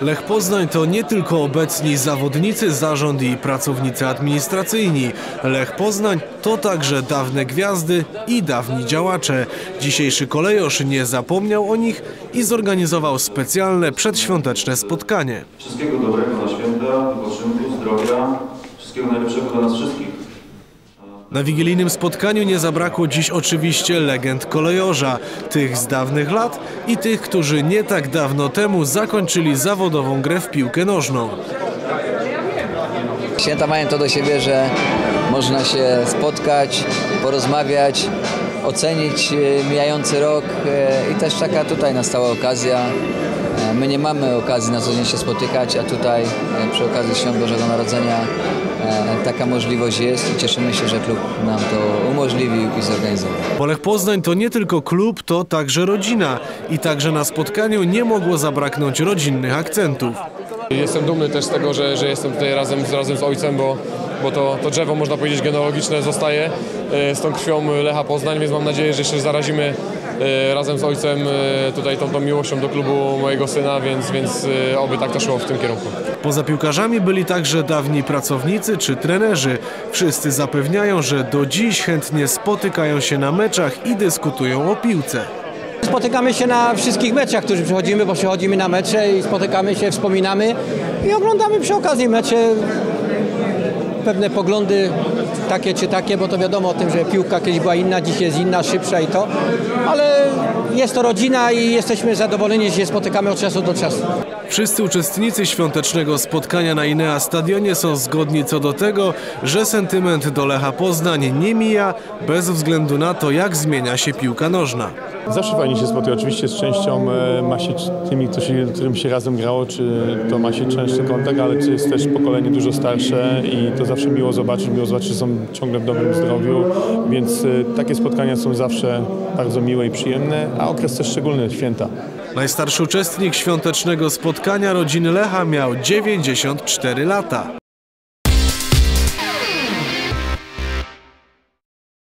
Lech Poznań to nie tylko obecni zawodnicy, zarząd i pracownicy administracyjni. Lech Poznań to także dawne gwiazdy i dawni działacze. Dzisiejszy kolejorz nie zapomniał o nich i zorganizował specjalne przedświąteczne spotkanie. Wszystkiego dobrego na święta, wypoczynku, zdrowia, wszystkiego najlepszego dla nas wszystkich. Na wigilijnym spotkaniu nie zabrakło dziś oczywiście legend kolejorza, tych z dawnych lat i tych, którzy nie tak dawno temu zakończyli zawodową grę w piłkę nożną. Święta mają to do siebie, że można się spotkać, porozmawiać, ocenić mijający rok i też taka tutaj nastała okazja. My nie mamy okazji na co dzień się spotykać, a tutaj przy okazji Świąt Bożego Narodzenia taka możliwość jest i cieszymy się, że klub nam to umożliwił i zorganizował. Bo Lech Poznań to nie tylko klub, to także rodzina i także na spotkaniu nie mogło zabraknąć rodzinnych akcentów. Jestem dumny też z tego, że jestem tutaj razem z ojcem, bo to drzewo, można powiedzieć, genealogiczne zostaje z tą krwią Lecha Poznań, więc mam nadzieję, że się zarazimy razem z ojcem tutaj tą miłością do klubu mojego syna, więc oby tak to szło w tym kierunku. Poza piłkarzami byli także dawni pracownicy czy trenerzy. Wszyscy zapewniają, że do dziś chętnie spotykają się na meczach i dyskutują o piłce. Spotykamy się na wszystkich meczach, którzy przychodzimy, bo przychodzimy na mecze i spotykamy się, wspominamy i oglądamy przy okazji mecze. Pewne poglądy takie czy takie, bo to wiadomo o tym, że piłka kiedyś była inna, dziś jest inna, szybsza i to, ale jest to rodzina i jesteśmy zadowoleni, że się spotykamy od czasu do czasu. Wszyscy uczestnicy świątecznego spotkania na Inea Stadionie są zgodni co do tego, że sentyment do Lecha Poznań nie mija bez względu na to, jak zmienia się piłka nożna. Zawsze fajnie się spotyka, oczywiście z częścią ma się tymi, którym się razem grało, czy to ma się częstszy kontakt, ale to jest też pokolenie dużo starsze i to zawsze miło zobaczyć, że są ciągle w dobrym zdrowiu, więc takie spotkania są zawsze bardzo miłe i przyjemne, a okres też szczególny, święta. Najstarszy uczestnik świątecznego spotkania rodziny Lecha miał 94 lata.